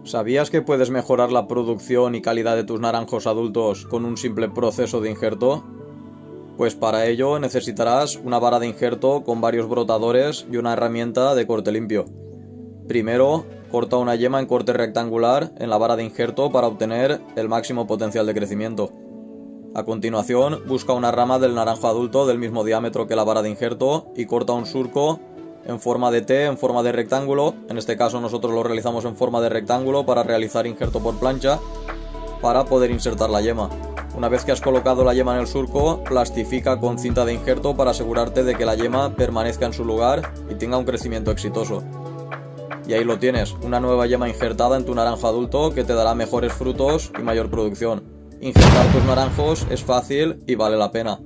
¿Sabías que puedes mejorar la producción y calidad de tus naranjos adultos con un simple proceso de injerto? Pues para ello necesitarás una vara de injerto con varios brotadores y una herramienta de corte limpio. Primero, corta una yema en corte rectangular en la vara de injerto para obtener el máximo potencial de crecimiento. A continuación, busca una rama del naranjo adulto del mismo diámetro que la vara de injerto y corta un surco en forma de T, en forma de rectángulo. En este caso nosotros lo realizamos en forma de rectángulo para realizar injerto por plancha para poder insertar la yema. Una vez que has colocado la yema en el surco, plastifica con cinta de injerto para asegurarte de que la yema permanezca en su lugar y tenga un crecimiento exitoso. Y ahí lo tienes, una nueva yema injertada en tu naranjo adulto que te dará mejores frutos y mayor producción. Injertar tus naranjos es fácil y vale la pena.